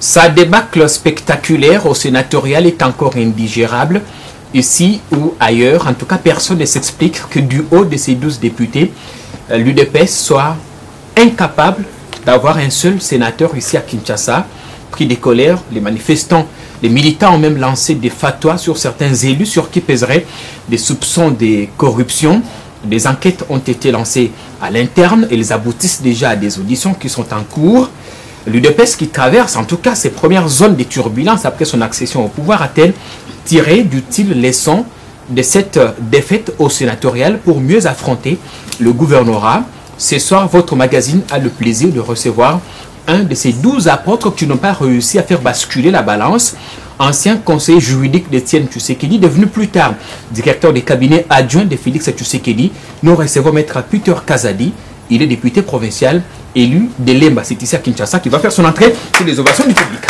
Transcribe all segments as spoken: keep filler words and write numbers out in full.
Sa débâcle spectaculaire au sénatorial est encore indigérable. Ici ou ailleurs, en tout cas, personne ne s'explique que du haut de ces douze députés, l'U D P S soit incapable d'avoir un seul sénateur ici à Kinshasa. Pris des colères, les manifestants, les militants ont même lancé des fatwas sur certains élus sur qui pèseraient des soupçons de corruption. Des enquêtes ont été lancées à l'interne et elles aboutissent déjà à des auditions qui sont en cours. L'U D P S qui traverse en tout cas ses premières zones de turbulence après son accession au pouvoir a-t-elle tiré d'utiles leçons de cette défaite au sénatorial pour mieux affronter le gouvernorat? Ce soir, votre magazine a le plaisir de recevoir un de ces douze apôtres qui n'ont pas réussi à faire basculer la balance. Ancien conseiller juridique d'Étienne Tshisekedi, devenu plus tard directeur des cabinets adjoints de Félix Tshisekedi, nous recevons maître Peter Kazadi. Il est député provincial élu de Lemba. C'est ici à Kinshasa qui va faire son entrée sur les ovations du public.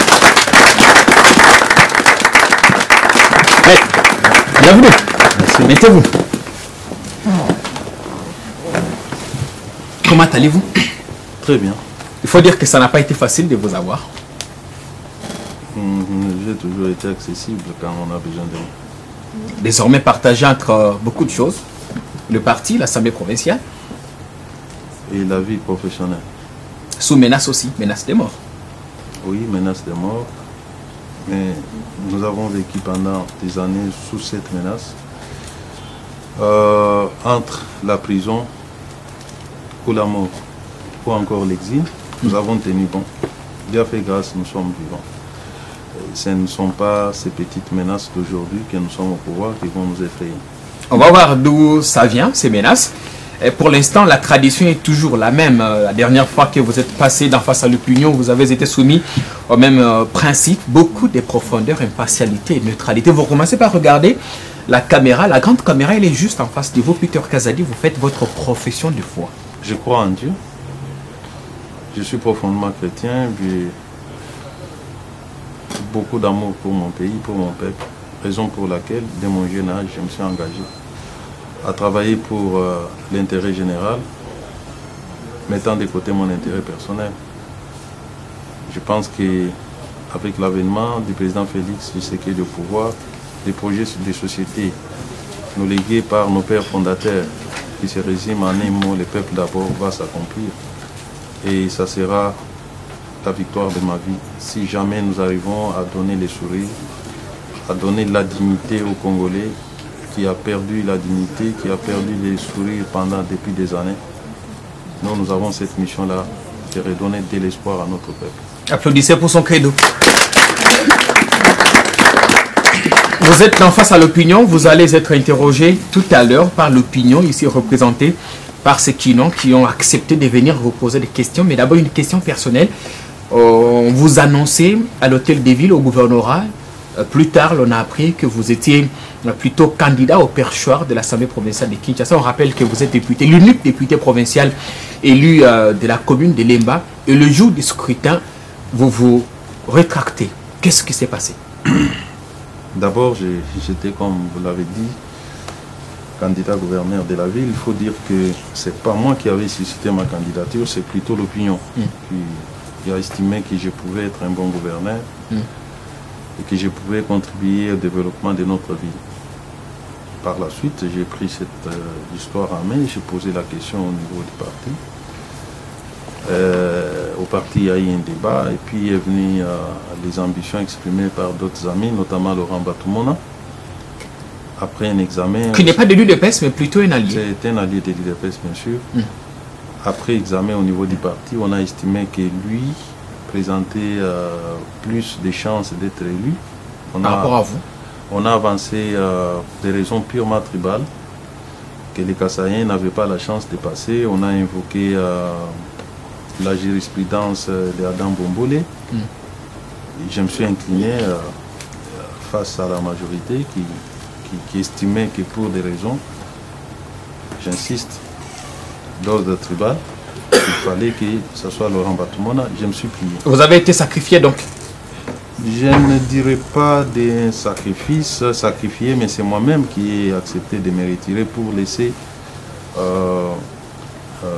Bienvenue. Merci. Mettez-vous. Comment allez-vous? Très bien. Il faut dire que ça n'a pas été facile de vous avoir. Mmh, j'ai toujours été accessible quand on a besoin de moi. Désormais partagé entre euh, beaucoup de choses. Le parti, l'Assemblée provinciale. Et la vie professionnelle. Sous menace aussi, menace de mort. Oui, menace de mort. Mais nous avons vécu pendant des années sous cette menace. Euh, entre la prison ou la mort, ou encore l'exil, nous mmh. avons tenu bon. Dieu a fait grâce, nous sommes vivants. Et ce ne sont pas ces petites menaces d'aujourd'hui que nous sommes au pouvoir qui vont nous effrayer. On va voir d'où ça vient, ces menaces. Et pour l'instant, la tradition est toujours la même. La dernière fois que vous êtes passé d'en face à l'opinion, vous avez été soumis au même euh, principe. Beaucoup de profondeur, impartialité et neutralité. Vous commencez par regarder la caméra. La grande caméra, elle est juste en face de vous. Peter Kazadi, vous faites votre profession de foi. Je crois en Dieu. Je suis profondément chrétien. J'ai beaucoup d'amour pour mon pays, pour mon peuple. Raison pour laquelle, dès mon jeune âge, je me suis engagé à travailler pour euh, l'intérêt général, mettant de côté mon intérêt personnel. Je pense qu'avec l'avènement du président Félix Tshisekedi au pouvoir, les projets de société nous légués par nos pères fondateurs, qui se résument en un mot, le peuple d'abord, va s'accomplir. Et ça sera la victoire de ma vie. Si jamais nous arrivons à donner les sourires, à donner la dignité aux Congolais, qui a perdu la dignité, qui a perdu les sourires pendant depuis des années. Nous, nous avons cette mission-là de redonner de l'espoir à notre peuple. Applaudissez pour son credo. Vous êtes en face à l'opinion, vous allez être interrogé tout à l'heure par l'opinion, ici représentée par ceux qui, non, qui ont accepté de venir vous poser des questions. Mais d'abord, une question personnelle. On vous annonçait à l'hôtel des villes, au gouvernorat. Plus tard, on a appris que vous étiez plutôt candidat au perchoir de l'Assemblée provinciale de Kinshasa. On rappelle que vous êtes député, l'unique député provincial élu euh, de la commune de Lemba. Et le jour du scrutin, vous vous rétractez. Qu'est-ce qui s'est passé? D'abord, j'étais, comme vous l'avez dit, candidat gouverneur de la ville. Il faut dire que ce n'est pas moi qui avais suscité ma candidature, c'est plutôt l'opinion mm. qui, qui a estimé que je pouvais être un bon gouverneur. Mm. Et que je pouvais contribuer au développement de notre ville. Par la suite, j'ai pris cette euh, histoire en main, j'ai posé la question au niveau du parti. Euh, au parti, il y a eu un débat, et puis est venu euh, les ambitions exprimées par d'autres amis, notamment Laurent Batumona. Après un examen... Qui n'est pas de l'U D P S, mais plutôt un allié. C'est un allié de l'U D P S, bien sûr. Mm. Après examen au niveau du parti, on a estimé que lui présentait euh, plus de chances d'être élu. On Par a, rapport à vous? On a avancé euh, des raisons purement tribales, que les Kassaïens n'avaient pas la chance de passer. On a invoqué euh, la jurisprudence de Adam Bombolé. Mm. Je me suis incliné euh, face à la majorité qui, qui, qui estimait que pour des raisons, j'insiste, d'ordre tribal, il fallait que ce soit Laurent Batumona. Je me suis plié. Vous avez été sacrifié donc? Je ne dirais pas d'un sacrifice, sacrifié, mais c'est moi-même qui ai accepté de me retirer pour laisser euh, euh,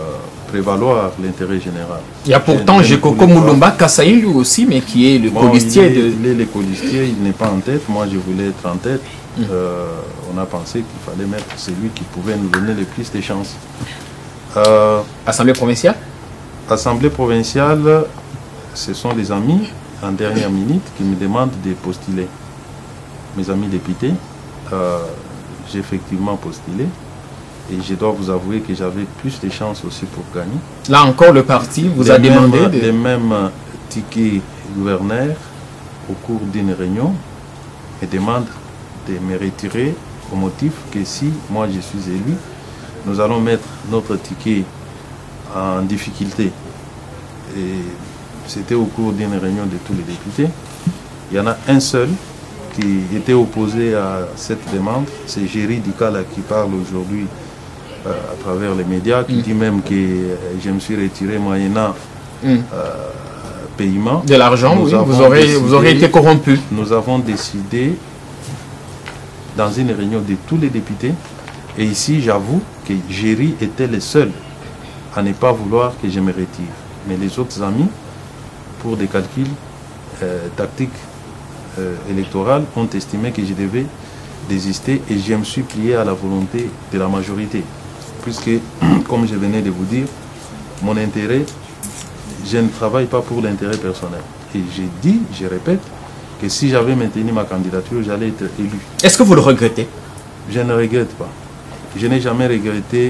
prévaloir l'intérêt général. Il y a pourtant Jekoko Moulumba Kassaï lui aussi, mais qui est le bon, colistier il est, de... Il est le colistier, il n'est pas en tête. Moi, je voulais être en tête. Mmh. Euh, on a pensé qu'il fallait mettre celui qui pouvait nous donner le plus de chances. Euh, Assemblée provinciale Assemblée provinciale, ce sont des amis, en dernière minute, qui me demandent de postuler. Mes amis députés, euh, j'ai effectivement postulé. Et je dois vous avouer que j'avais plus de chances aussi pour gagner. Là encore, le parti vous les a mêmes, demandé de... les mêmes tickets gouverneurs au cours d'une réunion me demandent de me retirer au motif que si moi je suis élu, nous allons mettre notre ticket en difficulté. Et c'était au cours d'une réunion de tous les députés. Il y en a un seul qui était opposé à cette demande, c'est Géry Dikala qui parle aujourd'hui euh, à travers les médias, qui mm. dit même que euh, je me suis retiré moyennant mm. euh, paiement. De l'argent, oui, vous aurez, décidé, vous aurez été corrompu. Nous avons décidé, dans une réunion de tous les députés, et ici j'avoue que Géry était le seul à ne pas vouloir que je me retire. Mais les autres amis, pour des calculs euh, tactiques, Euh, électorales ont estimé que je devais désister et je me suis plié à la volonté de la majorité. Puisque, comme je venais de vous dire, mon intérêt, je ne travaille pas pour l'intérêt personnel. Et j'ai dit, je répète, que si j'avais maintenu ma candidature, j'allais être élu. Est-ce que vous le regrettez? Je ne regrette pas. Je n'ai jamais regretté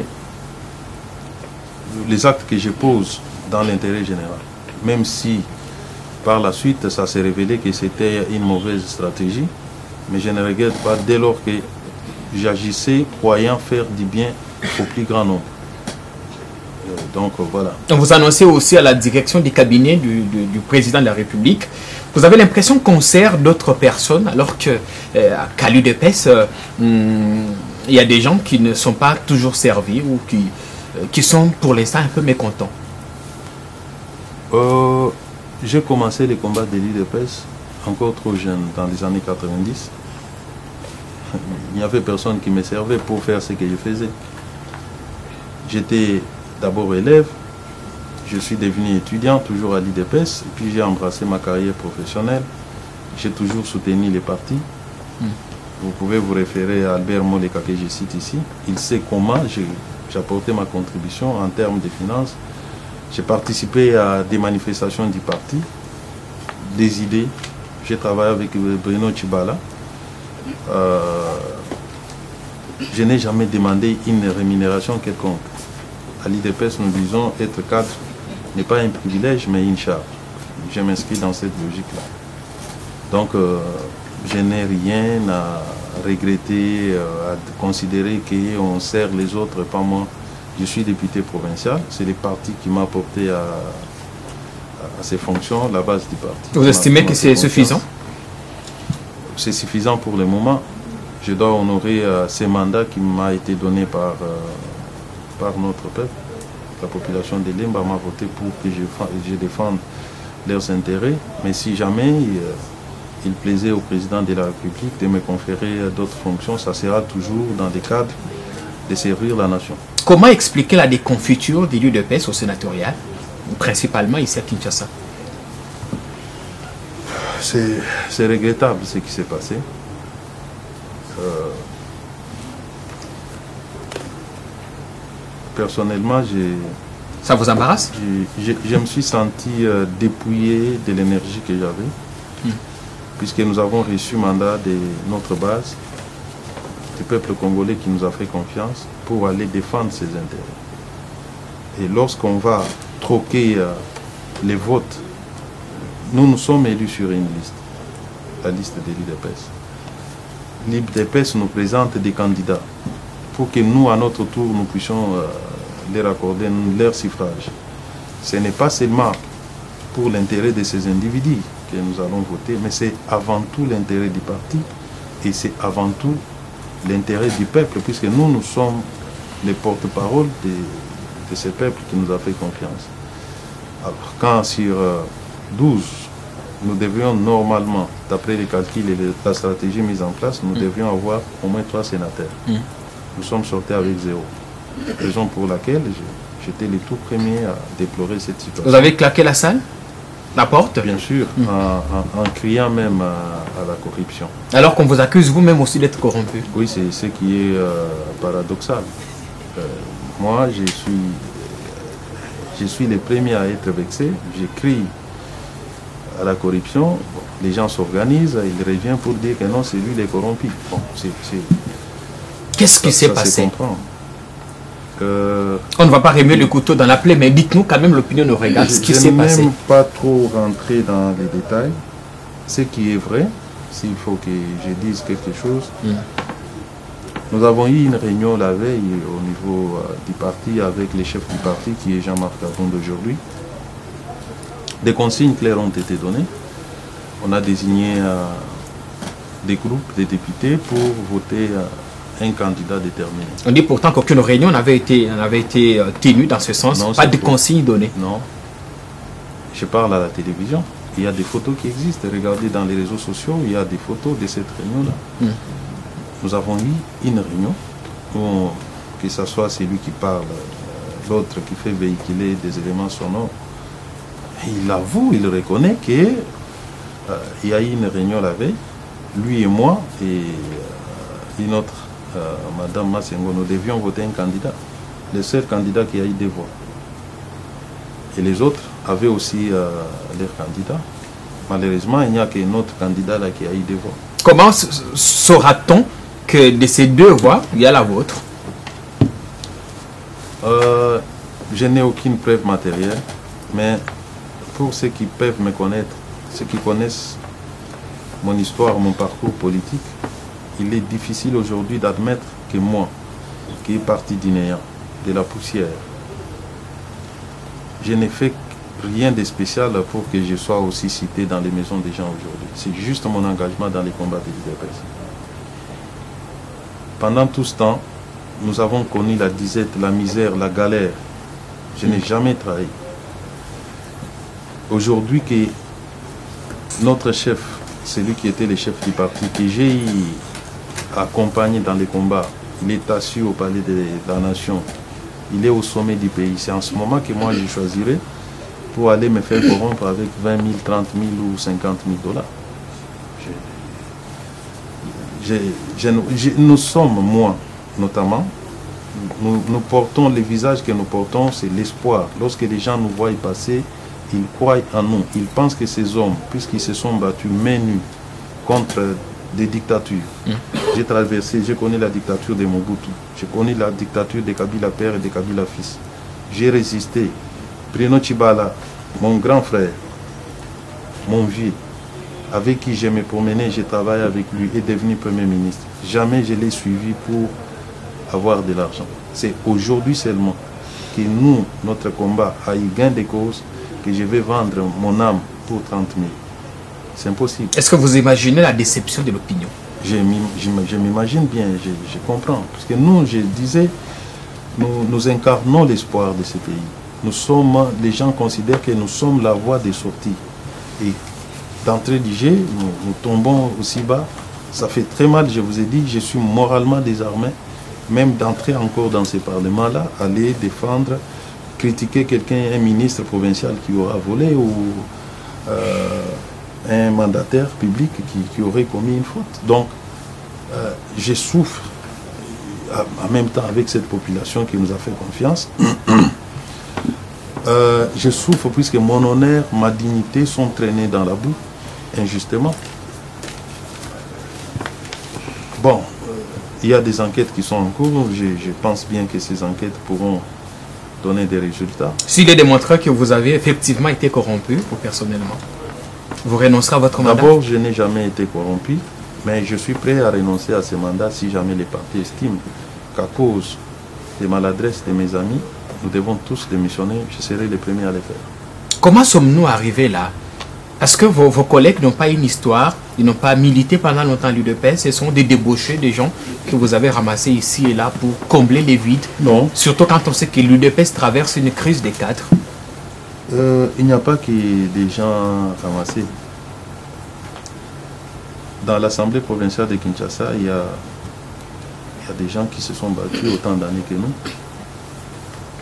les actes que je pose dans l'intérêt général. Même si par la suite, ça s'est révélé que c'était une mauvaise stratégie, mais je ne regrette pas dès lors que j'agissais croyant faire du bien au plus grand nombre. Donc voilà. Vous annoncez aussi à la direction du cabinet du, du, du président de la République. Vous avez l'impression qu'on sert d'autres personnes, alors que euh, qu'à l'U D P S, euh, hum, il y a des gens qui ne sont pas toujours servis ou qui, euh, qui sont pour l'instant un peu mécontents. Euh... J'ai commencé les combats de l'U D P S encore trop jeune, dans les années quatre-vingt-dix. Il n'y avait personne qui me servait pour faire ce que je faisais. J'étais d'abord élève, je suis devenu étudiant, toujours à l'U D P S, et puis j'ai embrassé ma carrière professionnelle. J'ai toujours soutenu les partis. Mm. Vous pouvez vous référer à Albert Moleka que je cite ici. Il sait comment j'ai apporté ma contribution en termes de finances. J'ai participé à des manifestations du parti, des idées. J'ai travaillé avec Bruno Tchibala. Euh, je n'ai jamais demandé une rémunération quelconque. À l'I D P S, nous disons être cadre n'est pas un privilège, mais une charge. Je m'inscris dans cette logique-là. Donc, euh, je n'ai rien à regretter, euh, à considérer qu'on sert les autres, pas moi. Je suis député provincial, c'est le parti qui m'a porté à, à ces fonctions, la base du parti. Vous estimez que c'est suffisant? C'est suffisant pour le moment. Je dois honorer euh, ces mandats qui m'a été donné par, euh, par notre peuple. La population de Limba m'a voté pour que je, je défende leurs intérêts. Mais si jamais euh, il plaisait au président de la République de me conférer d'autres fonctions, ça sera toujours dans des cadres de servir la nation. Comment expliquer la déconfiture des lieux de paix au sénatorial, principalement ici à Kinshasa? C'est regrettable ce qui s'est passé. Euh, personnellement, j'ai... Ça vous embarrasse? Je, je, je me suis senti euh, dépouillé de l'énergie que j'avais, mm. puisque nous avons reçu mandat de notre base, du peuple congolais qui nous a fait confiance pour aller défendre ses intérêts. Et lorsqu'on va troquer euh, les votes, nous nous sommes élus sur une liste, la liste de l'U D P S. L'U D P S nous présente des candidats pour que nous, à notre tour, nous puissions euh, leur accorder leur suffrage. Ce n'est pas seulement pour l'intérêt de ces individus que nous allons voter, mais c'est avant tout l'intérêt du parti et c'est avant tout l'intérêt du peuple, puisque nous, nous sommes les porte-parole de, de ce peuple qui nous a fait confiance. Alors, quand sur euh, douze, nous devions normalement, d'après les calculs et la stratégie mise en place, nous mmh. devions avoir au moins trois sénateurs. Mmh. Nous sommes sortis avec zéro. Raison pour laquelle j'étais le tout premier à déplorer cette situation. Vous avez claqué la salle? La porte? Bien sûr, mmh. en, en, en criant même à, à la corruption. Alors qu'on vous accuse vous-même aussi d'être corrompu? Oui, c'est ce qui est euh, paradoxal. Euh, moi, je suis, je suis le premier à être vexé. J'écris à la corruption. Les gens s'organisent, ils reviennent pour dire que non, c'est lui les corrompus. Bon, Qu'est-ce qui s'est passé? Euh, On ne va pas remuer le couteau dans la plaie, mais dites-nous quand même l'opinion nous regarde, ce qui s'est passé. Je n'aime pas trop rentrer dans les détails. Ce qui est vrai, s'il faut que je dise quelque chose, mm. nous avons eu une réunion la veille au niveau euh, du parti avec le chef du parti qui est Jean-Marc Abond d'aujourd'hui. Des consignes claires ont été données. On a désigné euh, des groupes de députés pour voter euh, un candidat déterminé. On dit pourtant qu'aucune réunion n'avait été, n'avait été tenue dans ce sens, non, pas de consignes données. Non. Je parle à la télévision. Il y a des photos qui existent. Regardez dans les réseaux sociaux, il y a des photos de cette réunion-là. Mm. Nous avons eu une réunion où, que ce soit celui qui parle, l'autre qui fait véhiculer des éléments sonores, il avoue, il reconnaît qu'il euh, y a eu une réunion la veille, lui et moi, et euh, une autre, euh, Madame Massengo, nous devions voter un candidat, le seul candidat qui a eu des voix. Et les autres avaient aussi euh, leurs candidats. Malheureusement, il n'y a qu'un autre candidat là qui a eu des voix. Comment saura-t-on que de ces deux voix, il y a la vôtre? euh, Je n'ai aucune preuve matérielle, mais pour ceux qui peuvent me connaître, ceux qui connaissent mon histoire, mon parcours politique, il est difficile aujourd'hui d'admettre que moi, qui est parti du néant, de la poussière, je n'ai fait rien de spécial pour que je sois aussi cité dans les maisons des gens aujourd'hui. C'est juste mon engagement dans les combats de l'U D P S. Pendant tout ce temps, nous avons connu la disette, la misère, la galère. Je n'ai jamais trahi. Aujourd'hui que notre chef, celui qui était le chef du parti, que j'ai accompagné dans les combats, il est assis au palais de la nation, il est au sommet du pays. C'est en ce moment que moi je choisirais pour aller me faire corrompre avec vingt mille, trente mille ou cinquante mille dollars. Je, je, je, nous sommes, moi notamment, nous, nous portons le visage que nous portons, c'est l'espoir. Lorsque les gens nous voient passer, ils croient en nous. Ils pensent que ces hommes, puisqu'ils se sont battus main nue contre des dictatures, mmh. j'ai traversé, j'ai connu la dictature de Mobutu, j'ai connu la dictature de Kabila père et de Kabila fils. J'ai résisté. Bruno Tshibala, mon grand frère, mon vieux, avec qui je me promenais, j'ai travaillé avec lui, est devenu Premier ministre. Jamais je l'ai suivi pour avoir de l'argent. C'est aujourd'hui seulement que nous, notre combat a eu gain de cause, que je vais vendre mon âme pour trente mille. C'est impossible. Est-ce que vous imaginez la déception de l'opinion? Je m'imagine bien, je, je comprends. Parce que nous, je disais, nous, nous incarnons l'espoir de ce pays. Nous sommes, les gens considèrent que nous sommes la voie de sortie. Et d'entrée du jeu, nous, nous tombons aussi bas. Ça fait très mal, je vous ai dit, je suis moralement désarmé. Même d'entrer encore dans ce parlement-là, aller défendre, critiquer quelqu'un, un ministre provincial qui aura volé ou euh, un mandataire public qui, qui aurait commis une faute. Donc, euh, je souffre en même temps avec cette population qui nous a fait confiance. euh, je souffre puisque mon honneur, ma dignité sont traînés dans la boue, injustement. Bon, euh, il y a des enquêtes qui sont en cours. Je, je pense bien que ces enquêtes pourront donner des résultats. S'il est démontré que vous avez effectivement été corrompu, vous personnellement, vous renoncerez à votre mandat? D'abord, je n'ai jamais été corrompu, mais je suis prêt à renoncer à ce mandat si jamais les partis estiment qu'à cause des maladresses de mes amis, nous devons tous démissionner. Je serai le premier à le faire. Comment sommes-nous arrivés là? Parce que vos, vos collègues n'ont pas une histoire, ils n'ont pas milité pendant longtemps à l'U D P S, ce sont des débauchés, des gens que vous avez ramassés ici et là pour combler les vides. Non. Surtout quand on sait que l'U D P S traverse une crise des cadres. Euh, il n'y a pas que des gens ramassés. Dans l'Assemblée provinciale de Kinshasa, il y a, il y a des gens qui se sont battus autant d'années que nous.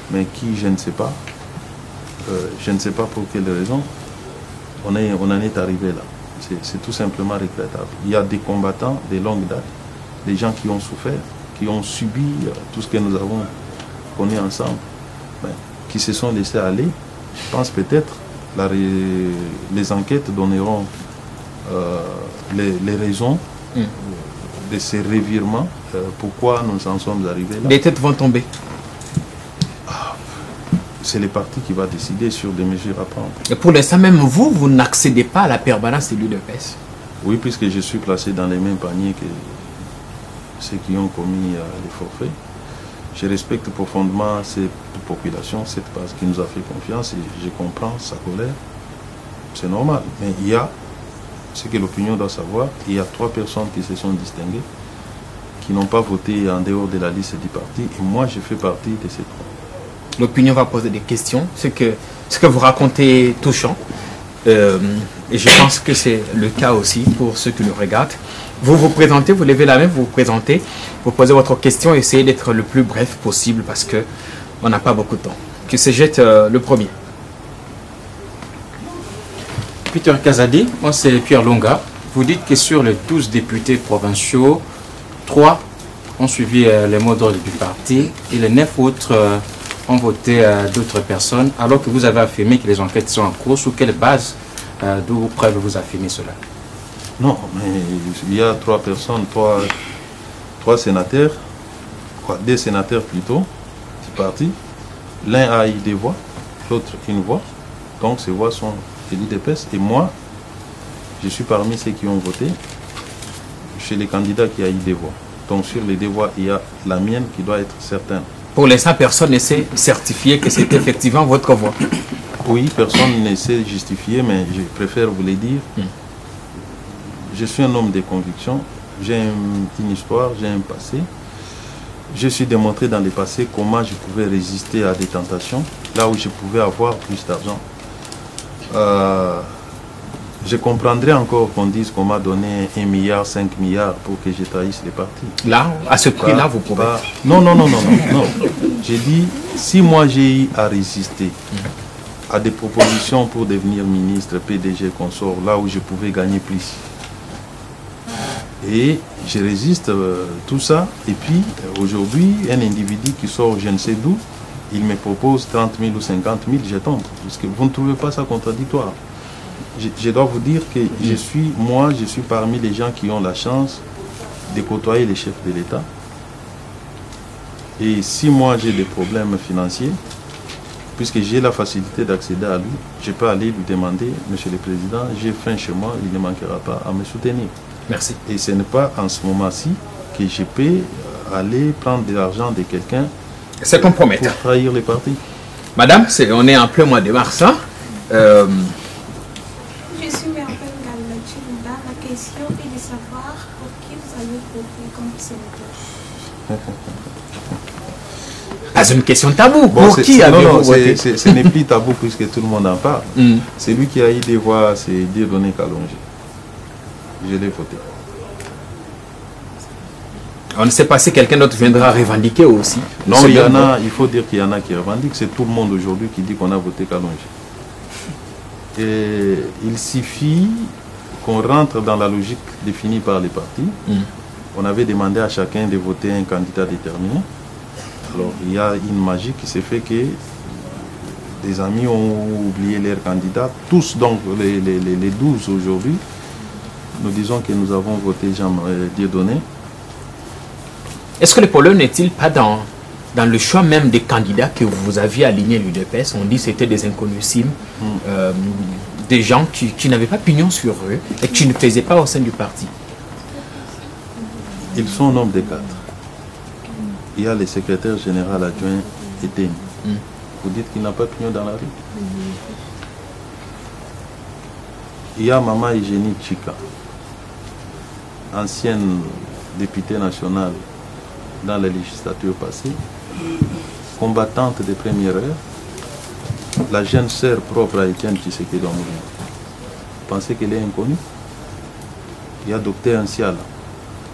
mais qui, je ne sais pas, euh, je ne sais pas pour quelle raison, on, est, on en est arrivé là. C'est tout simplement regrettable. Il y a des combattants de longue date, des gens qui ont souffert, qui ont subi euh, tout ce que nous avons connu ensemble, ben, qui se sont laissés aller. Je pense peut-être la, les enquêtes donneront euh, les, les raisons mm. de ces revirements, euh, pourquoi nous en sommes arrivés là. Les têtes vont tomber. Ah, c'est le parti qui va décider sur des mesures à prendre. Et pour l'instant, même vous, vous n'accédez pas à la permanence de l'U D P S? Oui, puisque je suis placé dans les mêmes paniers que ceux qui ont commis euh, les forfaits. Je respecte profondément cette population, cette base qui nous a fait confiance et je comprends sa colère. C'est normal. Mais il y a, ce que l'opinion doit savoir, il y a trois personnes qui se sont distinguées, qui n'ont pas voté en dehors de la liste du parti et moi je fais partie de ces trois. L'opinion va poser des questions. Ce que, ce que vous racontez est touchant. Euh, et je pense que c'est le cas aussi pour ceux qui nous regardent. Vous vous présentez, vous levez la main, vous vous présentez, vous posez votre question, essayez d'être le plus bref possible parce que on n'a pas beaucoup de temps. Qui se jette euh, le premier? Peter Kazadi, moi c'est Pierre Longa. Vous dites que sur les douze députés provinciaux, trois ont suivi euh, les mots d'ordre du parti et les neuf autres euh, ont voté euh, d'autres personnes, alors que vous avez affirmé que les enquêtes sont en cours. Sur quelle base, euh, d'où preuve vous affirmez cela? Non, mais il y a trois personnes, trois, trois sénateurs, quoi, deux sénateurs plutôt, du parti. L'un a eu des voix, l'autre une voix. Donc ces voix sont de l'U D P S. Et moi, je suis parmi ceux qui ont voté chez les candidats qui a eu des voix. Donc sur les deux voix, il y a la mienne qui doit être certaine. Pour l'instant, personne ne sait certifier que c'est effectivement votre voix. Oui, personne ne sait justifier, mais je préfère vous le dire. Mm. Je suis un homme de conviction, j'ai une histoire, j'ai un passé. Je suis démontré dans le passé comment je pouvais résister à des tentations, là où je pouvais avoir plus d'argent. Euh, je comprendrais encore qu'on dise qu'on m'a donné un milliard, cinq milliards pour que je trahisse les partis. Là, à ce prix-là, vous pouvez... Pas, non, non, non, non, non, non. J'ai dit, si moi j'ai eu à résister mmh. à des propositions pour devenir ministre, P D G, consort, là où je pouvais gagner plus, et je résiste euh, tout ça. Et puis, euh, aujourd'hui, un individu qui sort je ne sais d'où, il me propose trente mille ou cinquante mille, je tombe. Parce que vous ne trouvez pas ça contradictoire. Je, je dois vous dire que je suis, moi, je suis parmi les gens qui ont la chance de côtoyer les chefs de l'État. Et si moi j'ai des problèmes financiers, puisque j'ai la facilité d'accéder à lui, je peux aller lui demander, Monsieur le Président, j'ai faim chez moi, il ne manquera pas à me soutenir. Merci. Et ce n'est pas en ce moment-ci que je peux aller prendre de l'argent de quelqu'un c'est compromettant pour trahir les partis. Madame, est, on est en plein mois de mars. Hein? Euh... Je suis Merveille Galachimba. La question est de savoir pour qui vous allez voter comme sénateur. Pas une question tabou. Bon, pour qui avez-vous voté? Ce n'est plus tabou puisque tout le monde en parle. Mm. Celui qui a eu des voix, c'est Dieudonné Kalonji. Je l'ai voté. On ne sait pas si quelqu'un d'autre viendra revendiquer aussi. Non, il y en a, il faut dire qu'il y en a qui revendiquent. C'est tout le monde aujourd'hui qui dit qu'on a voté Kalonji. Et il suffit qu'on rentre dans la logique définie par les partis. Mm. On avait demandé à chacun de voter un candidat déterminé. Alors, il y a une magie qui s'est fait que des amis ont oublié leurs candidats. Tous, donc, les, les, les douze aujourd'hui, nous disons que nous avons voté Jean euh, Dieudonné. Est-ce que le problème n'est-il pas dans, dans le choix même des candidats que vous aviez alignés à l'U D P S? On dit que c'était des inconnuscibles, mm. euh, des gens qui, qui n'avaient pas pignon sur eux et qui ne faisaient pas au sein du parti. Ils sont au nombre de quatre. Il y a le secrétaire général adjoint Eden. Mm. Vous dites qu'il n'a pas pignon dans la rue. Mm. Il y a Maman Eugénie Chika, ancienne députée nationale dans la législature passée, combattante de première heure, la jeune sœur propre à Étienne Tshisekedi Omulongo. Vous pensez qu'elle est inconnue? Il y a Docteur Anciala,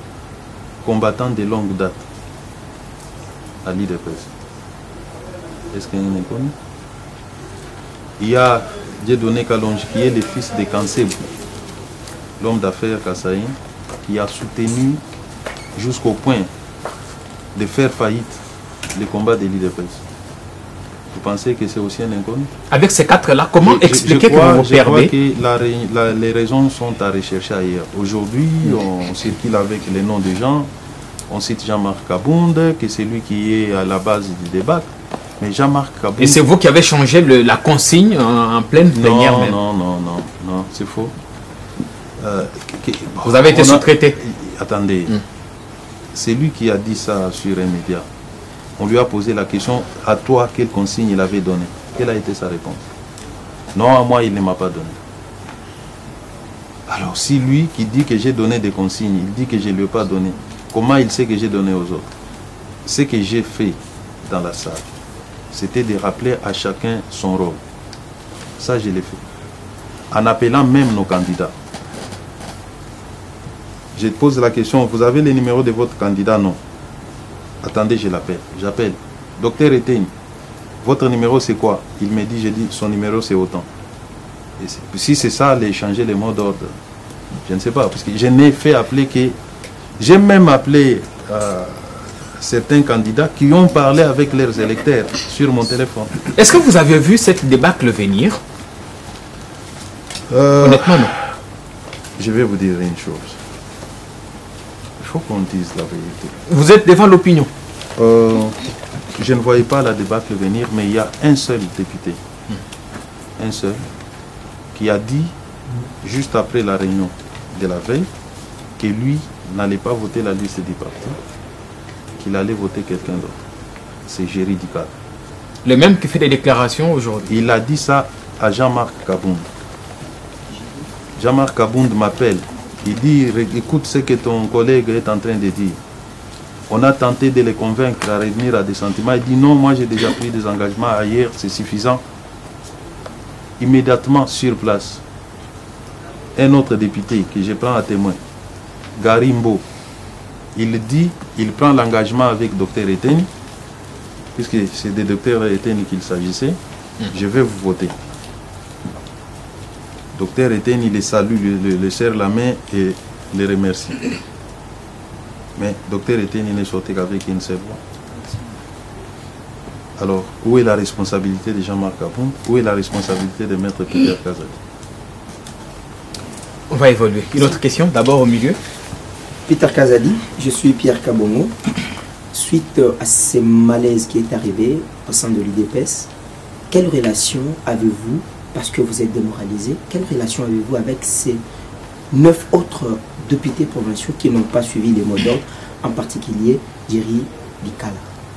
combattant de longue date à l'I D P S. Est-ce qu'il y a un inconnu? Il y a Dieudonné Kalonji, qui est le fils de Kansebu, l'homme d'affaires kassaïen, qui a soutenu jusqu'au point de faire faillite le combat de l'I D P S. Vous pensez que c'est aussi un inconnu? Avec ces quatre-là, comment je, expliquer je crois, que vous je crois que la, la, les raisons sont à rechercher ailleurs. Aujourd'hui, mmh. on circule avec les noms des gens. On cite Jean-Marc Kabound, que c'est lui qui est à la base du débat. Mais Jean-Marc Kabound... Et c'est vous qui avez changé le, la consigne en, en pleine plénière? Non, même. non, non, non, non, c'est faux. Euh, que, vous avez été sous-traité? Attendez, mmh. c'est lui qui a dit ça sur un média. On lui a posé la question, à toi, quelle consigne il avait donné? Quelle a été sa réponse? Non, à moi, il ne m'a pas donné. Alors, si lui qui dit que j'ai donné des consignes, il dit que je ne lui ai pas donné, comment il sait que j'ai donné aux autres? Ce que j'ai fait dans la salle, c'était de rappeler à chacun son rôle. Ça, je l'ai fait. En appelant même nos candidats. Je pose la question, vous avez le numéro de votre candidat? Non. Attendez, je l'appelle. J'appelle. Docteur Eteigne, votre numéro c'est quoi? Il me dit, j'ai dit, son numéro c'est autant. Et si c'est ça, les changer les mots d'ordre, je ne sais pas. Parce que je n'ai fait appeler que... J'ai même appelé euh, certains candidats qui ont parlé avec leurs électeurs sur mon téléphone. Est-ce que vous avez vu cette débâcle venir? euh, Honnêtement, non. Je vais vous dire une chose. Il faut qu'on dise la vérité. Vous êtes devant l'opinion? euh, Je ne voyais pas la débâcle venir, mais il y a un seul député, hmm. un seul, qui a dit, juste après la réunion de la veille, que lui n'allait pas voter la liste du parti, qu'il allait voter quelqu'un d'autre. C'est Géry Dikala. Le même qui fait des déclarations aujourd'hui. Il a dit ça à Jean-Marc Kabound. Jean-Marc Kabound m'appelle. Il dit, écoute ce que ton collègue est en train de dire. On a tenté de les convaincre à revenir à des sentiments. Il dit, non, moi j'ai déjà pris des engagements ailleurs, c'est suffisant. Immédiatement sur place, un autre député que je prends à témoin, Garimbo, il dit, il prend l'engagement avec docteur Eteigne, puisque c'est de docteur Eteigne qu'il s'agissait, mmh. je vais vous voter. Docteur Eteigne, il les salue, le, le, le serre la main et les remercie. Mais docteur Eteigne n'est sorti qu'avec une seule voix. Alors, où est la responsabilité de Jean-Marc Kabound? Où est la responsabilité de Maître Peter Kazadi? On va évoluer. Une autre question, d'abord au milieu. Peter Kazadi, je suis Pierre Kabongo. Suite à ce malaise qui est arrivé au sein de l'U D P S, quelle relation avez-vous, parce que vous êtes démoralisé, quelle relation avez-vous avec ces neuf autres députés provinciaux qui n'ont pas suivi les mots d'ordre, en particulier Géry Dikala?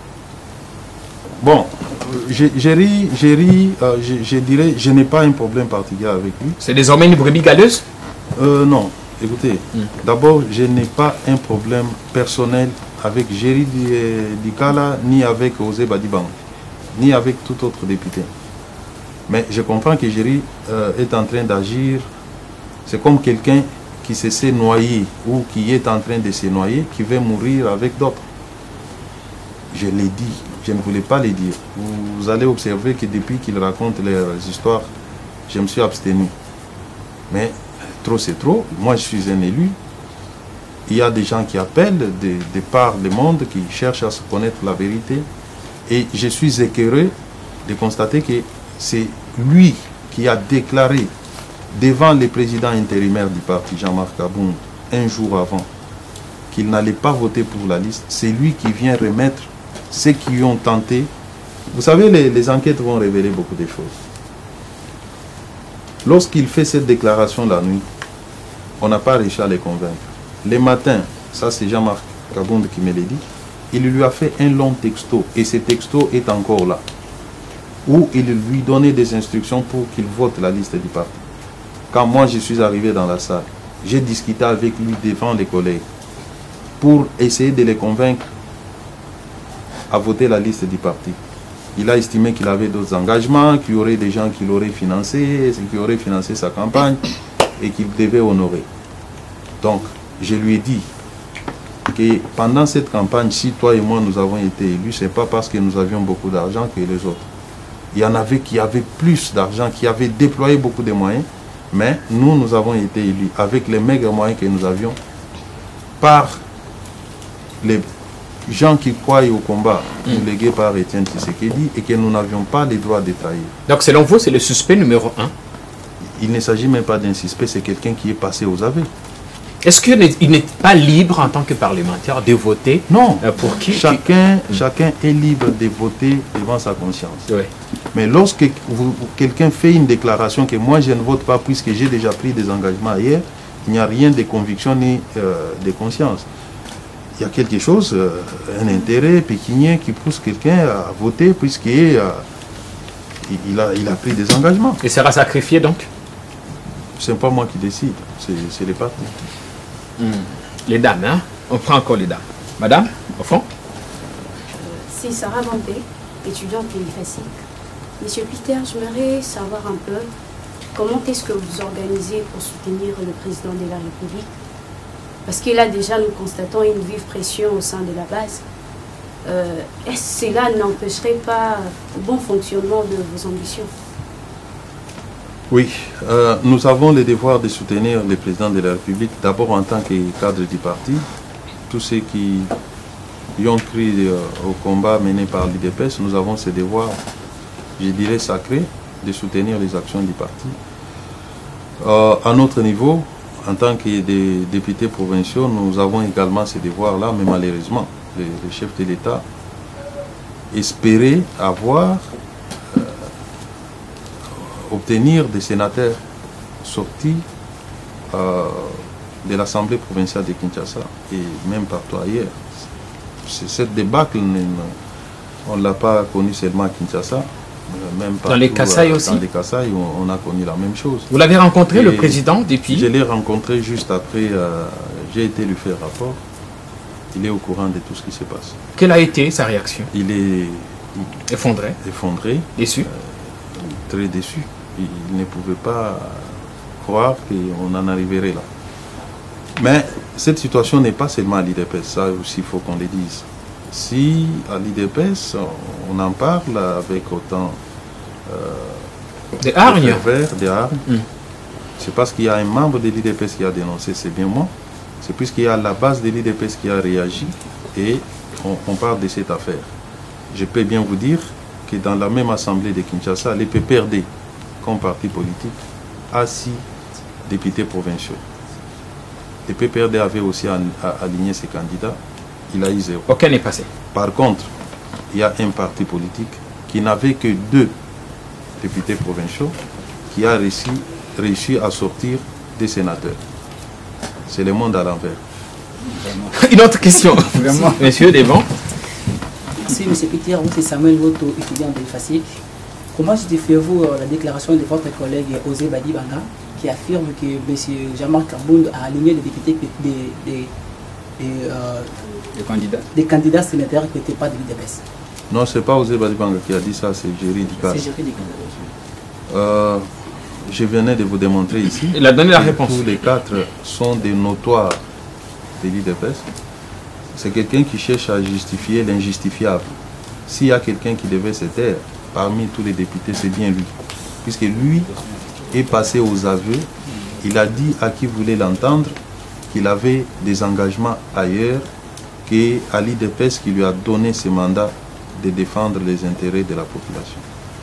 Bon, Géry, Géry, euh, je, je dirais, je n'ai pas un problème particulier avec lui. C'est désormais une brebis galeuse? euh, Non, écoutez, mm. d'abord, je n'ai pas un problème personnel avec Géry Dikala, ni avec Osé Badibang, ni avec tout autre député. Mais je comprends que Géry euh, est en train d'agir, c'est comme quelqu'un qui se sait noyer ou qui est en train de se noyer, qui veut mourir avec d'autres. Je l'ai dit, je ne voulais pas le dire. Vous allez observer que depuis qu'ils racontent leurs histoires, je me suis abstenu. Mais trop c'est trop, moi je suis un élu. Il y a des gens qui appellent de, de par le monde, qui cherchent à se connaître la vérité. Et je suis écœuré de constater que c'est lui qui a déclaré devant le président intérimaire du parti, Jean-Marc Kabound, un jour avant, qu'il n'allait pas voter pour la liste. C'est lui qui vient remettre ceux qui ont tenté. Vous savez, les, les enquêtes vont révéler beaucoup de choses. Lorsqu'il fait cette déclaration la nuit, on n'a pas réussi à les convaincre. Le matin, ça c'est Jean-Marc Kabound qui me l'a dit, il lui a fait un long texto, et ce texto est encore là, où il lui donnait des instructions pour qu'il vote la liste du parti. Quand moi je suis arrivé dans la salle, j'ai discuté avec lui devant les collègues pour essayer de les convaincre à voter la liste du parti. Il a estimé qu'il avait d'autres engagements, qu'il y aurait des gens qui l'auraient financé, qui auraient financé sa campagne et qu'il devait honorer. Donc, je lui ai dit, que pendant cette campagne, si toi et moi nous avons été élus, ce n'est pas parce que nous avions beaucoup d'argent que les autres. Il y en avait qui avaient plus d'argent, qui avaient déployé beaucoup de moyens, mais nous, nous avons été élus avec les maigres moyens que nous avions par les gens qui croient au combat, mmh. légués par Étienne Tshisekedi, et que nous n'avions pas les droits de trahir. Donc selon vous, c'est le suspect numéro un? Il ne s'agit même pas d'un suspect, c'est quelqu'un qui est passé aux aveux. Est-ce qu'il n'est pas libre en tant que parlementaire de voter? Non, pour qui? Chacun, qui... chacun est libre de voter devant sa conscience. Oui. Mais lorsque quelqu'un fait une déclaration que moi je ne vote pas puisque j'ai déjà pris des engagements ailleurs, il n'y a rien de conviction ni euh, de conscience. Il y a quelque chose, euh, un intérêt pécuniaire qui pousse quelqu'un à voter puisqu'il euh, il a, il a pris des engagements. Et sera sacrifié donc? Ce n'est pas moi qui décide, c'est les partis. Mmh. Les dames, hein? On prend encore les dames. Madame, au fond? C'est Sarah Vampé, étudiante polyfacile. Monsieur Peter, j'aimerais savoir un peu comment est-ce que vous organisez pour soutenir le président de la République? Parce que là déjà nous constatons une vive pression au sein de la base. Euh, Est-ce que cela n'empêcherait pas le bon fonctionnement de vos ambitions? Oui, euh, nous avons le devoir de soutenir le président de la République, d'abord en tant que cadre du parti. Tous ceux qui y ont cru euh, au combat mené par l'U D P S, nous avons ce devoir, je dirais sacré, de soutenir les actions du parti. Euh, à notre niveau, en tant que des députés provinciaux, nous avons également ce devoir-là, mais malheureusement, les, les chefs de l'État espéraient avoir obtenir des sénateurs sortis euh, de l'Assemblée provinciale de Kinshasa et même partout ailleurs. Cette débâcle, on ne l'a pas connu seulement à Kinshasa, même partout, dans les Kasaï aussi. Dans les Kasaï, on, on a connu la même chose. Vous l'avez rencontré, et le président, depuis? Je l'ai rencontré juste après, euh, j'ai été lui faire rapport. Il est au courant de tout ce qui se passe. Quelle a été sa réaction? Il est effondré, effondré déçu, euh, très déçu. Il ne pouvait pas croire qu'on en arriverait là. Mais cette situation n'est pas seulement à l'I D P S, ça aussi il faut qu'on le dise. Si à l'I D P S, on en parle avec autant euh, des hargnes, des hargnes, mm. c'est parce qu'il y a un membre de l'I D P S qui a dénoncé, c'est bien moi. C'est puisqu'il y a la base de l'I D P S qui a réagi et on, on parle de cette affaire. Je peux bien vous dire que dans la même assemblée de Kinshasa, les P P R D, comme parti politique, a six députés provinciaux. Le P P R D avait aussi aligné ses candidats, il a eu zéro. Aucun n'est passé. Par contre, il y a un parti politique qui n'avait que deux députés provinciaux qui a réussi, réussi à sortir des sénateurs. C'est le monde à l'envers. Une autre question. Vraiment. Monsieur Devant. Merci, M. Peter. C'est Samuel Voto, étudiant de l'E Comment justifiez-vous euh, la déclaration de votre collègue Osé Badibanga qui affirme que M. Jean-Marc Kambound a aligné les députés des, des, des, euh, des, candidats. des candidats sénateurs qui n'étaient pas de l'U D P S? Non, ce n'est pas Osé Badibanga qui a dit ça, c'est Jerry Dicas. C'est Jerry Dicas. Euh, je venais de vous démontrer ici. Il a donné la réponse. Tous les quatre sont des notoires de l'U D P S. C'est quelqu'un qui cherche à justifier l'injustifiable. S'il y a quelqu'un qui devait se taire, parmi tous les députés, c'est bien lui. Puisque lui est passé aux aveux, il a dit à qui voulait l'entendre qu'il avait des engagements ailleurs qu'à l'I D P S qui lui a donné ce mandat de défendre les intérêts de la population.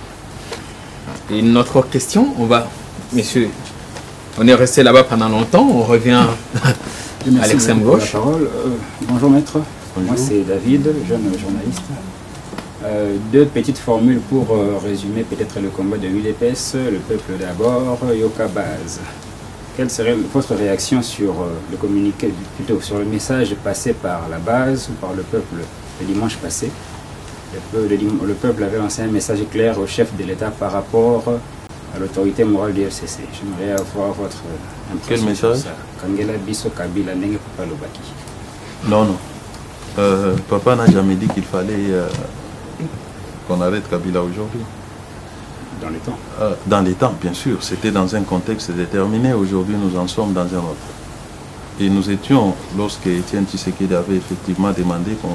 Et une autre question, on va, messieurs, on est resté là-bas pendant longtemps, on revient à l'extrême gauche. Euh, bonjour maître, bonjour. Moi c'est David, jeune journaliste. Euh, deux petites formules pour euh, résumer peut-être le combat de l'U D P S, le peuple d'abord, Yoka Base. Quelle serait votre réaction sur euh, le communiqué, plutôt sur le message passé par la base ou par le peuple le dimanche passé? Le, le, le peuple avait lancé un message clair au chef de l'État par rapport à l'autorité morale du F C C. J'aimerais avoir votre euh, Quel impression. message? Sur ça. Kangela Biso Kabila Nenge Papa Lobaki. Non, non. Euh, papa n'a jamais dit qu'il fallait euh, qu'on arrête Kabila aujourd'hui. Dans les temps euh, Dans les temps, bien sûr. C'était dans un contexte déterminé. Aujourd'hui, nous en sommes dans un autre. Et nous étions, lorsque Étienne Tshisekedi avait effectivement demandé qu'on...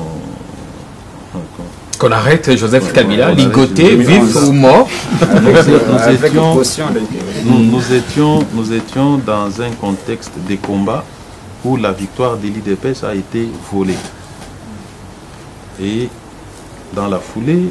Qu'on arrête Joseph Kabila, qu'on ligoté, arrête, vif ou mort. nous, nous Avec étions, caution, avec- nous, nous étions, nous étions dans un contexte de combat où la victoire de l'I D P S a été volée. Et dans la foulée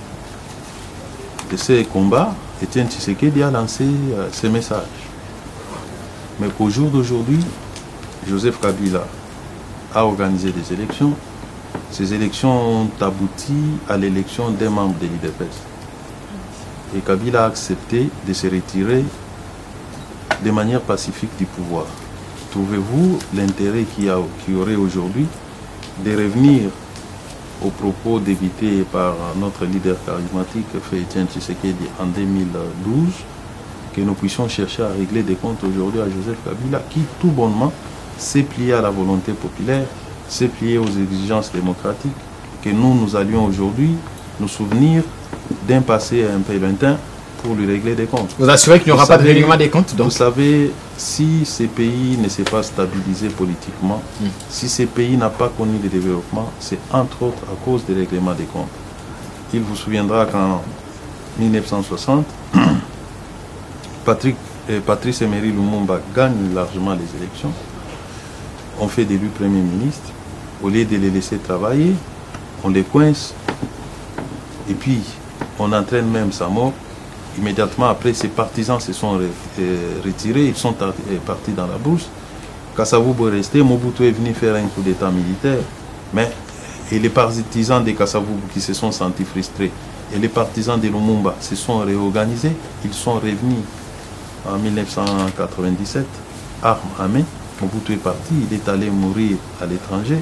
de ces combats, Étienne Tshisekedi a lancé euh, ce message. Mais qu'au jour d'aujourd'hui, Joseph Kabila a organisé des élections. Ces élections ont abouti à l'élection d'un membre de l'I D P S. Et Kabila a accepté de se retirer de manière pacifique du pouvoir. Trouvez-vous l'intérêt qu'il y, a- qu'il y aurait aujourd'hui de revenir aux propos débités par notre leader charismatique, fait Étienne Tshisekedi, en deux mille douze, que nous puissions chercher à régler des comptes aujourd'hui à Joseph Kabila, qui tout bonnement s'est plié à la volonté populaire, s'est plié aux exigences démocratiques, que nous, nous allions aujourd'hui nous souvenir d'un passé un peu lointain pour lui régler des comptes. Vous assurez qu'il n'y aura Vous pas de savez- règlement des comptes, donc Vous savez, si ces pays ne s'est pas stabilisé politiquement, Mm. si ces pays n'ont pas connu de développement, c'est entre autres à cause des règlements des comptes. Il vous souviendra qu'en mille neuf cent soixante, Patrick, euh, Patrice Emery Lumumba gagne largement les élections. On fait d'élu Premier ministre. Au lieu de les laisser travailler, on les coince. Et puis, on entraîne même sa mort. Immédiatement après, ses partisans se sont re- euh, retirés, ils sont tar- euh, partis dans la brousse. Kasavubu est resté, Mobutu est venu faire un coup d'état militaire. Mais, et les partisans de Kasavubu qui se sont sentis frustrés, et les partisans de Lumumba se sont réorganisés, ils sont revenus en mille neuf cent quatre-vingt-dix-sept, armes à main. Mobutu est parti, il est allé mourir à l'étranger.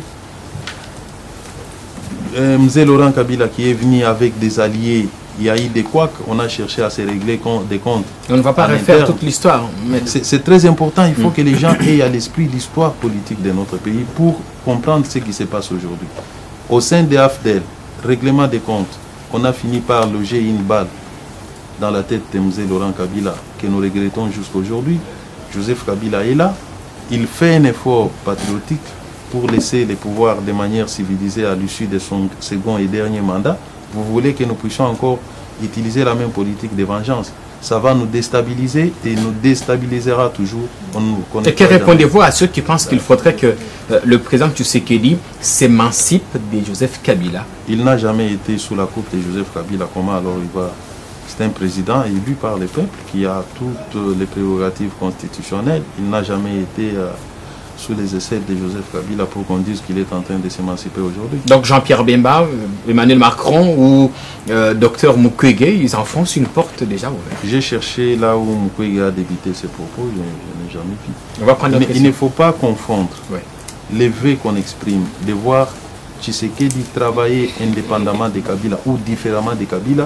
Euh, Mzee Laurent Kabila qui est venu avec des alliés, il y a eu des couacs, on a cherché à se régler com- des comptes. on ne va pas en refaire interne. toute l'histoire. Mais C'est c'est très important, il faut Mm. que les gens aient à l'esprit l'histoire politique de notre pays pour comprendre ce qui se passe aujourd'hui. Au sein des A F D E L, règlement des comptes, on a fini par loger une balle dans la tête de Mzee Laurent Kabila, que nous regrettons jusqu'aujourd'hui. Joseph Kabila est là, il fait un effort patriotique pour laisser les pouvoirs de manière civilisée à l'issue de son second et dernier mandat. Vous voulez que nous puissions encore utiliser la même politique de vengeance. Ça va nous déstabiliser et nous déstabilisera toujours. On nous Et connaît que pas répondez-vous à ceux qui pensent qu'il faudrait que euh, le président Tshisekedi s'émancipe de Joseph Kabila? Il n'a jamais été sous la coupe de Joseph Kabila. Comment alors il va... C'est un président élu par le peuple qui a toutes les prérogatives constitutionnelles. Il n'a jamais été euh, sous les essais de Joseph Kabila pour qu'on dise qu'il est en train de s'émanciper aujourd'hui. Donc Jean-Pierre Bemba, euh, Emmanuel Macron ou euh, docteur Mukwege, ils enfoncent une porte déjà ouverte. J'ai cherché là où Mukwege a débuté ses propos, je, je n'ai jamais pu. On va prendre Il, notre ne- il ne question. faut pas confondre Ouais. les vœux qu'on exprime, de voir Tshisekedi travailler indépendamment de Kabila ou différemment de Kabila,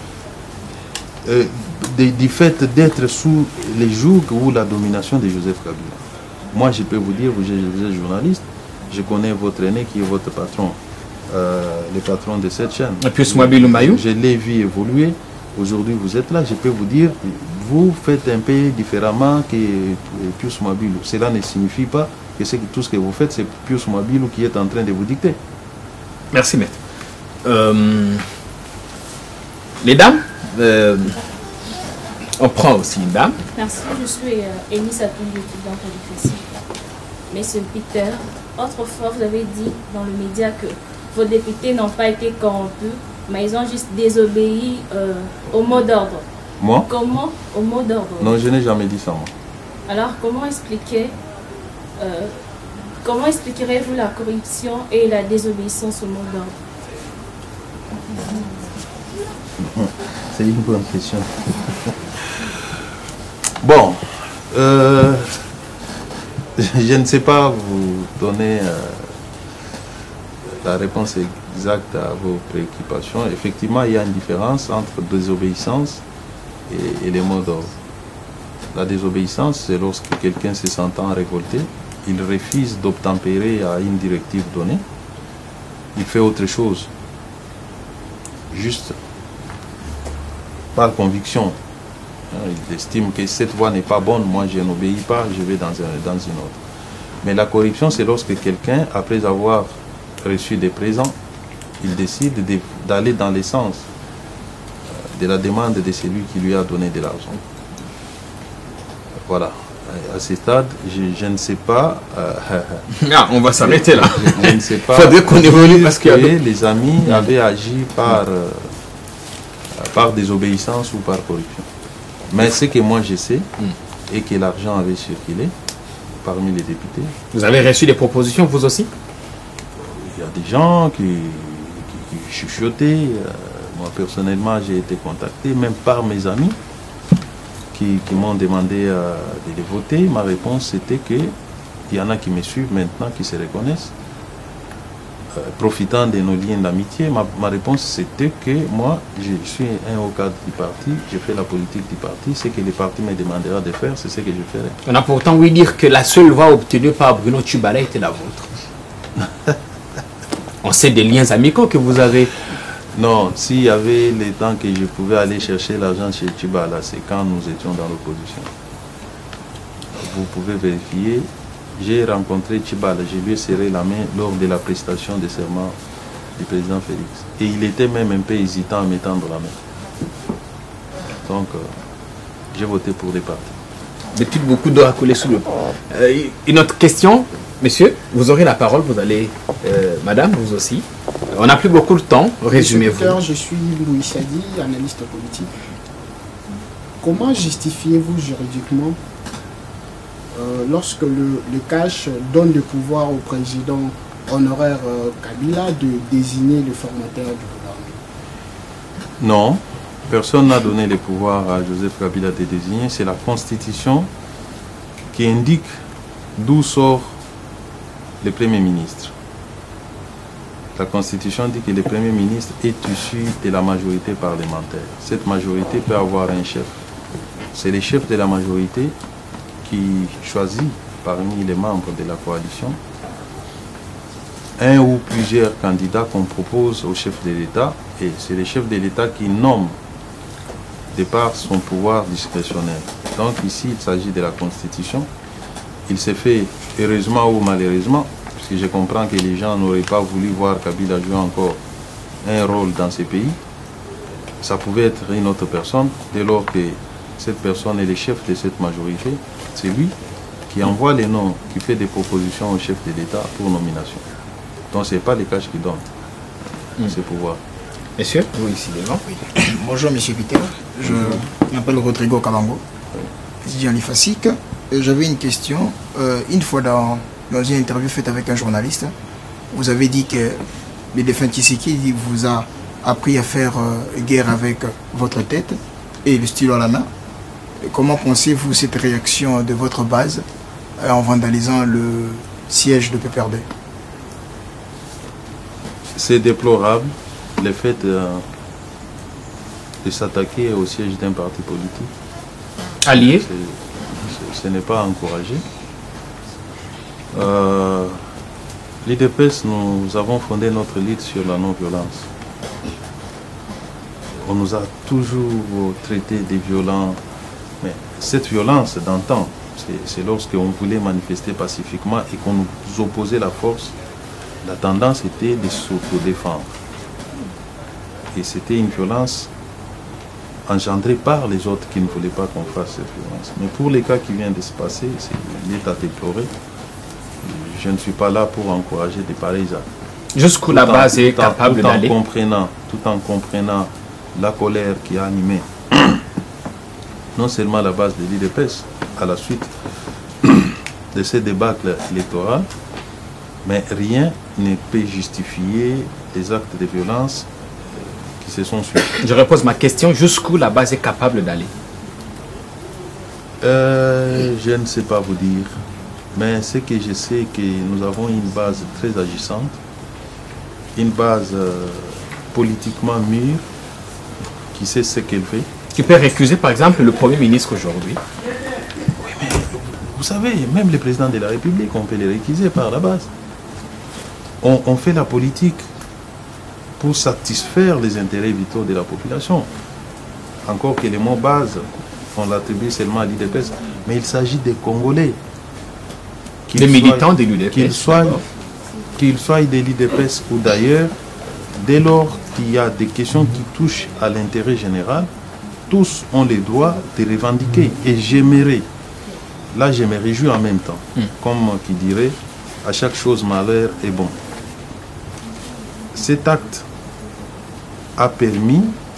euh, de- du fait d'être sous les jougs ou la domination de Joseph Kabila. Moi, je peux vous dire, vous êtes, vous êtes journaliste, je connais votre aîné qui est votre patron, euh, le patron de cette chaîne. Et puis Mobile Mayou. Je l'ai vu évoluer. Aujourd'hui, vous êtes là. Je peux vous dire, vous faites un peu différemment que Pius Mabilou. Cela ne signifie pas que, c'est que tout ce que vous faites, c'est Pius Mabilou qui est en train de vous dicter. Merci, maître. Euh, les dames, euh, on prend aussi une dame. Merci, je suis euh, Émilie Satoumbi, étudiante à l'U F C. Monsieur Peter, autrefois vous avez dit dans le média que vos députés n'ont pas été corrompus, mais ils ont juste désobéi euh, au mot d'ordre. Moi? Comment au mot d'ordre? Non, je n'ai jamais dit ça, moi. Alors comment expliquer euh, comment expliquerez-vous la corruption et la désobéissance au mot d'ordre? C'est une bonne question. Bon, euh, je ne sais pas vous donner euh, la réponse exacte à vos préoccupations. Effectivement, il y a une différence entre désobéissance et, et les mots d'ordre. La désobéissance, c'est lorsque quelqu'un se sentant révolté, il refuse d'obtempérer à une directive donnée, il fait autre chose, juste par conviction. Il estime que cette voie n'est pas bonne, moi je n'obéis pas, je vais dans, un, dans une autre. Mais la corruption, c'est lorsque quelqu'un, après avoir reçu des présents, il décide d'aller dans le sens de la demande de celui qui lui a donné de l'argent. Voilà. À ce stade, je, je ne sais pas... Euh, ah, on va s'arrêter là. Je, je ne sais pas... Faudrait qu'on évolue parce que... les amis avaient agi par, euh, par désobéissance ou par corruption. Mais ce que moi je sais, et que l'argent avait circulé parmi les députés... Vous avez reçu des propositions, vous aussi? Il y a des gens qui, qui, qui chuchotaient. Euh, moi, personnellement, j'ai été contacté, même par mes amis, qui, qui m'ont demandé euh, de les voter. Ma réponse, c'était qu'il y en a qui me suivent maintenant, qui se reconnaissent. Euh, profitant de nos liens d'amitié, ma, ma réponse, c'était que moi, je suis un haut cadre du parti, je fais la politique du parti. Ce que le parti me demandera de faire, c'est ce que je ferai. On a pourtant ouï dire que la seule voix obtenue par Bruno Tshibala était la vôtre. On sait des liens amicaux que vous avez. Non, s'il y avait le temps que je pouvais aller chercher l'argent chez Tshibala, c'est quand nous étions dans l'opposition. Vous pouvez vérifier. J'ai rencontré Tshibala, je lui ai serré la main lors de la prestation de serment du président Félix. Et il était même un peu hésitant à m'étendre la main. Donc, euh, j'ai voté pour les partis. Depuis beaucoup d'eau à couler sous le pont. Euh, une autre question, monsieur, vous aurez la parole, vous allez, euh, madame, vous aussi. On n'a plus beaucoup de temps, résumez-vous. Je suis Louis Chadi, analyste politique. Comment justifiez-vous juridiquement euh, lorsque le, le cash donne le pouvoir au président honoraire euh, Kabila de désigner le formateur du gouvernement? Non, personne n'a donné le pouvoir à Joseph Kabila de désigner. C'est la Constitution qui indique d'où sort le Premier ministre. La Constitution dit que le Premier ministre est issu de la majorité parlementaire. Cette majorité peut avoir un chef. C'est le chef de la majorité qui choisit parmi les membres de la coalition un ou plusieurs candidats qu'on propose au chef de l'État, et c'est le chef de l'État qui nomme de par son pouvoir discrétionnaire. Donc ici, il s'agit de la Constitution. Il s'est fait, heureusement ou malheureusement, parce que je comprends que les gens n'auraient pas voulu voir Kabila jouer encore un rôle dans ces pays. Ça pouvait être une autre personne, dès lors que cette personne est le chef de cette majorité, c'est lui qui envoie les noms, qui fait des propositions au chef de l'État pour nomination. Donc ce n'est pas les cash qui donnent mmh. ces pouvoirs. Monsieur, vous ici devant. Oui. Bonjour Monsieur Peter, je m'appelle Rodrigo Kabango, étudiant en l'IFASIC. J'avais une question. Euh, une fois dans, dans une interview faite avec un journaliste, vous avez dit que le défunt Tshisekedi vous a appris à faire euh, guerre avec votre tête et le stylo à la main. Et comment pensez-vous cette réaction de votre base euh, en vandalisant le siège de P P R D? C'est déplorable le fait de, de s'attaquer au siège d'un parti politique. Allié. Ce n'est pas encouragé. Euh, L'I D P S, nous avons fondé notre lutte sur la non-violence. On nous a toujours traité de violents, mais cette violence d'antan, c'est lorsqu'on voulait manifester pacifiquement et qu'on nous opposait la force. La tendance était de s'autodéfendre. Et c'était une violence engendrée par les autres qui ne voulaient pas qu'on fasse cette violence. Mais pour les cas qui viennent de se passer, il est à déplorer. Je ne suis pas là pour encourager des pareils actes. Jusqu'où la base est capable d'aller. Tout en comprenant, tout en comprenant la colère qui a animé non seulement la base de l'I D P S à la suite de ces débâcles électoraux, mais rien ne peut justifier des actes de violence qui se sont suivis. Je repose ma question, jusqu'où la base est capable d'aller? euh, Je ne sais pas vous dire, mais ce que je sais, que nous avons une base très agissante, une base euh, politiquement mûre, qui sait ce qu'elle fait. Qui peut récuser par exemple le Premier ministre aujourd'hui? Oui, mais vous savez, même le président de la République, on peut les récuser par la base. On, on fait la politique pour satisfaire les intérêts vitaux de la population. Encore que les mots base, on l'attribue seulement à l'I D P S, mais il s'agit des Congolais Les militants de l'U D P S. Qu'ils soient, qu'ils soient de l'U D P S ou d'ailleurs, dès lors qu'il y a des questions qui touchent à l'intérêt général, tous ont le droit de revendiquer. Et j'aimerais, là je me réjouis en même temps, mm. comme qui dirait, à chaque chose malheur est bon. Cet acte a permis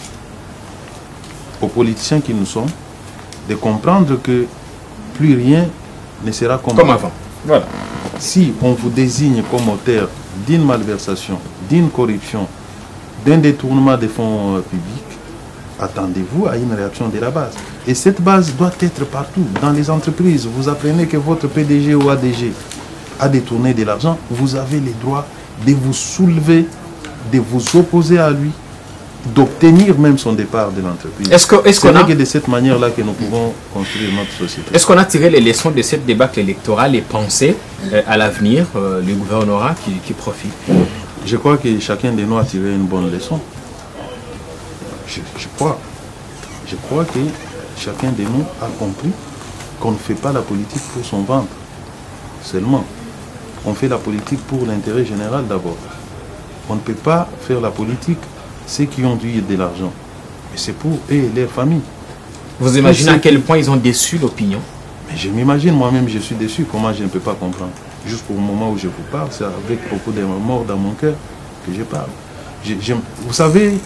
aux politiciens qui nous sommes de comprendre que plus rien ne sera comme, comme avant. Voilà. Si on vous désigne comme auteur d'une malversation, d'une corruption, d'un détournement des fonds euh, publics, attendez-vous à une réaction de la base. Et cette base doit être partout. Dans les entreprises, vous apprenez que votre P D G ou A D G a détourné de l'argent, vous avez le droit de vous soulever, de vous opposer à lui, d'obtenir même son départ de l'entreprise. Est-ce que, est-ce c'est qu'on a... que de cette manière-là que nous pouvons construire notre société. Est-ce qu'on a tiré les leçons de cette débâcle électorale et pensé euh, à l'avenir, euh, le gouvernorat qui, qui profite? Je crois que chacun de nous a tiré une bonne leçon. Je, je crois. Je crois que chacun de nous a compris qu'on ne fait pas la politique pour son ventre seulement. On fait la politique pour l'intérêt général d'abord. On ne peut pas faire la politique ceux qui ont dû de l'argent. Mais c'est pour eux et leurs familles. Vous imaginez à quel point ils ont déçu l'opinion? Mais je m'imagine, moi-même, je suis déçu. Comment je ne peux pas comprendre? Jusqu'au moment où je vous parle, c'est avec beaucoup de morts dans mon cœur que je parle. Je, je, vous savez,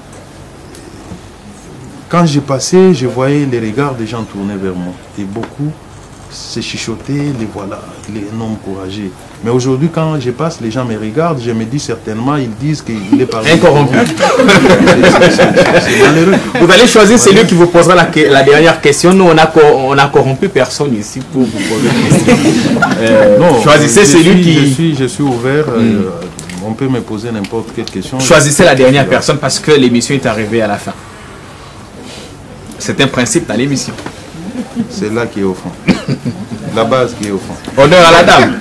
quand j'ai passé, je voyais les regards des gens tourner vers moi. Et beaucoup se chuchotaient, les voilà, les noms courageux. Mais aujourd'hui, quand je passe, les gens me regardent, je me dis certainement, ils disent qu'il est parmi incorrompu. C'est malheureux. Vous allez choisir celui ouais. qui vous posera la, la dernière question. Nous, on a, on a corrompu personne ici pour vous poser une question. Euh, non, choisissez celui suis, qui... Je suis, je suis ouvert. Mm. Euh, on peut me poser n'importe quelle question. Choisissez la dernière personne parce que l'émission est arrivée à la fin. C'est un principe dans l'émission. C'est là qui est au fond. La base qui est au fond. Honneur à la dame.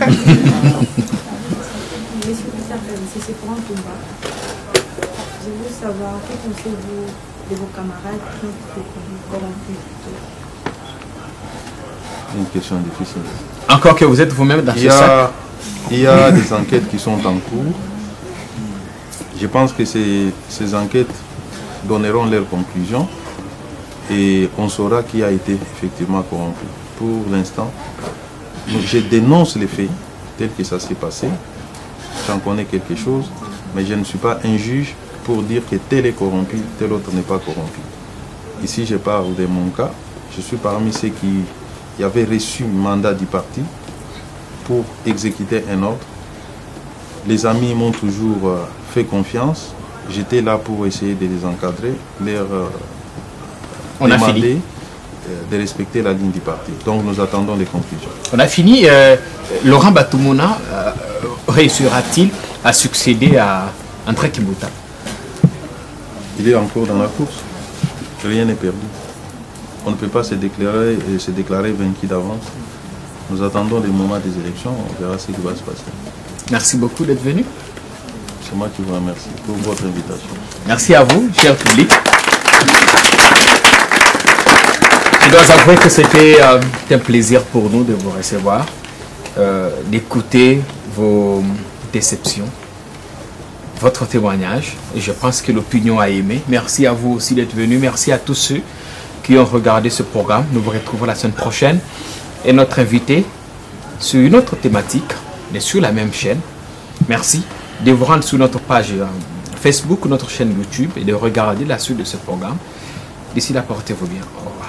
C'est pour un combat. Je veux savoir, que pensez-vous de vos camarades qui ont été corrompus? Une question difficile. Encore que vous êtes vous-même dans ce sac. Il y a des enquêtes qui sont en cours. Je pense que ces, ces enquêtes donneront leurs conclusions et on saura qui a été effectivement corrompu. Pour l'instant, je dénonce les faits tels que ça s'est passé. J'en connais quelque chose, mais je ne suis pas un juge pour dire que tel est corrompu, tel autre n'est pas corrompu. Ici, je parle de mon cas. Je suis parmi ceux qui avaient reçu mandat du parti pour exécuter un ordre. Les amis m'ont toujours fait confiance. J'étais là pour essayer de les encadrer, leur On demander a fini. de respecter la ligne du parti. Donc nous attendons les conclusions. On a fini. Euh, Laurent Batoumona euh, réussira-t-il à succéder à André Kimbuta? Il est encore dans la course. Rien n'est perdu. On ne peut pas se déclarer, se déclarer vaincu d'avance. Nous attendons les moments des élections. On verra ce qui va se passer. Merci beaucoup d'être venu. C'est moi qui vous remercie pour votre invitation. Merci à vous, cher public. Je dois avouer que c'était euh, un plaisir pour nous de vous recevoir, euh, d'écouter vos déceptions, votre témoignage. Et je pense que l'opinion a aimé. Merci à vous aussi d'être venu. Merci à tous ceux qui ont regardé ce programme. Nous vous retrouvons la semaine prochaine. Et notre invité sur une autre thématique, mais sur la même chaîne. Merci de vous rendre sur notre page euh, Facebook ou notre chaîne YouTube et de regarder la suite de ce programme. D'ici là, portez-vous bien. Au revoir.